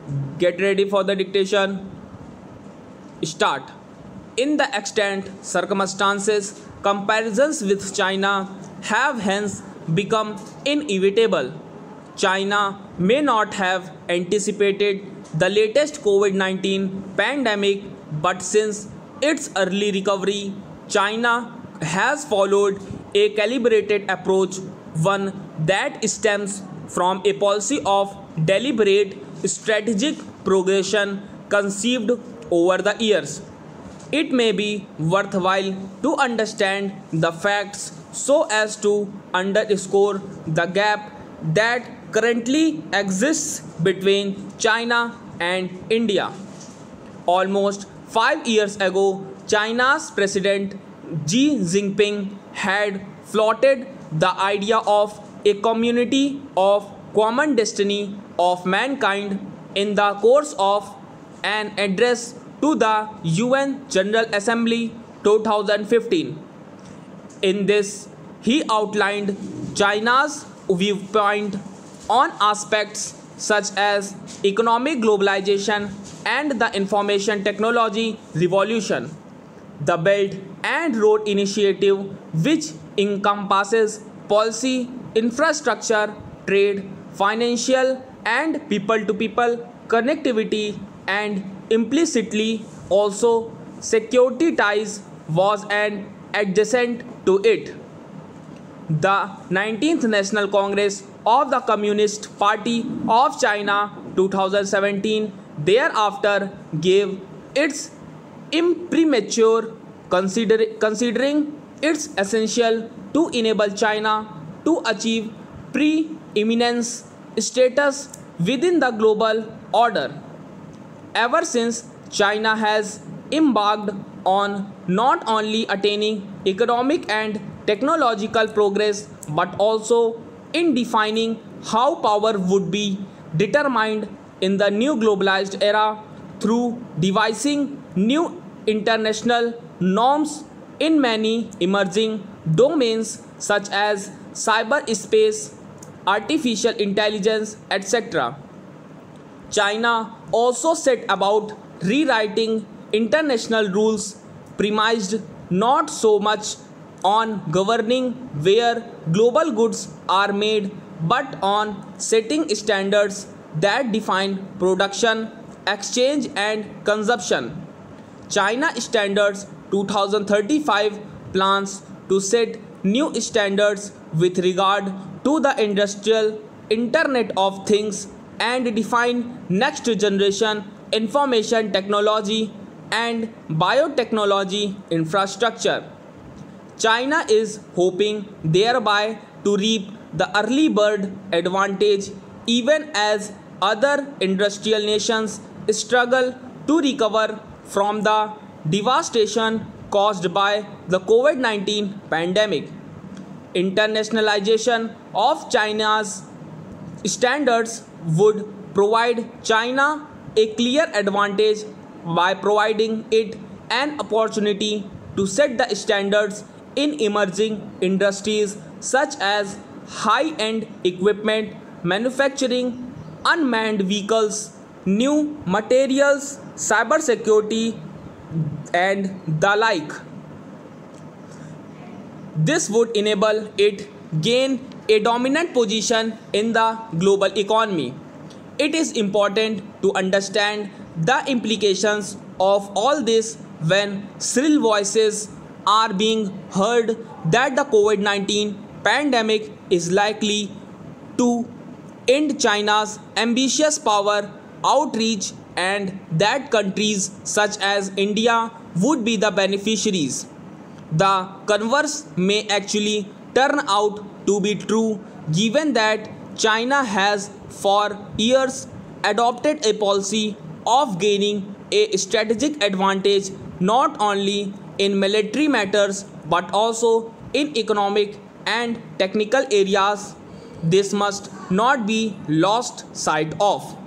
Get ready for the dictation. Start. In the extent circumstances, comparisons with China have hence become inevitable. China may not have anticipated the latest COVID 19 pandemic, but since its early recovery, China has followed a calibrated approach, one that stems from a policy of deliberate strategic progression conceived over the years. It may be worthwhile to understand the facts so as to underscore the gap that currently exists between China and India. Almost 5 years ago, China's President Xi Jinping had floated the idea of a community of common destiny of mankind in the course of an address to the UN General Assembly 2015. In this, he outlined China's viewpoint on aspects such as economic globalization and the information technology revolution. The Belt and Road Initiative, which encompasses policy, infrastructure, trade, financial, and people to people connectivity, and implicitly also security ties, was an adjacent to it. The 19th National Congress of the Communist Party of China 2017 thereafter gave its imprimatur, considering it's essential to enable China to achieve preeminence status within the global order. Ever since, China has embarked on not only attaining economic and technological progress but also in defining how power would be determined in the new globalized era through devising new international norms in many emerging domains such as cyberspace, artificial intelligence, etc. China also set about rewriting international rules premised not so much on governing where global goods are made but on setting standards that define production, exchange and consumption. China Standards 2035 plans to set new standards with regard to the industrial Internet of Things and define next generation information technology and biotechnology infrastructure. China is hoping thereby to reap the early bird advantage even as other industrial nations struggle to recover from the devastation caused by the COVID 19 pandemic. Internationalization of China's standards would provide China a clear advantage by providing it an opportunity to set the standards in emerging industries such as high-end equipment, manufacturing, unmanned vehicles, new materials, cybersecurity, and the like. This would enable it gain a dominant position in the global economy. It is important to understand the implications of all this when shrill voices are being heard that the COVID 19 pandemic is likely to end China's ambitious power outreach and that countries such as India would be the beneficiaries. The converse may actually turn out to be true given that China has for years adopted a policy of gaining a strategic advantage not only in military matters but also in economic and technical areas. This must not be lost sight of.